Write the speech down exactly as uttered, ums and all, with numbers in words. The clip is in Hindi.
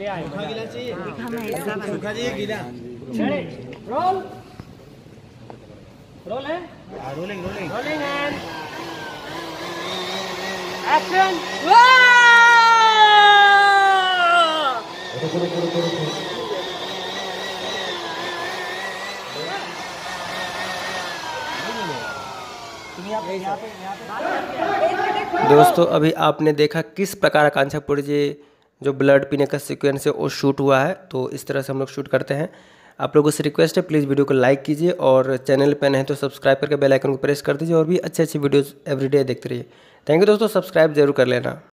ले आए सूखा गीला चाहिए, सूखा चाहिए गीला। रोल रोल है rolling rolling rolling and action. दोस्तों अभी आपने देखा किस प्रकार आकांक्षा पुरी जी जो ब्लड पीने का सीक्वेंस है वो शूट हुआ है। तो इस तरह से हम लोग शूट करते हैं। आप लोगों से रिक्वेस्ट है प्लीज़ वीडियो को लाइक कीजिए और चैनल पे नहीं तो सब्सक्राइब करके बेल आइकन को प्रेस कर दीजिए और भी अच्छी अच्छी वीडियोस एवरीडे देखते रहिए। थैंक यू दोस्तों, सब्सक्राइब जरूर कर लेना।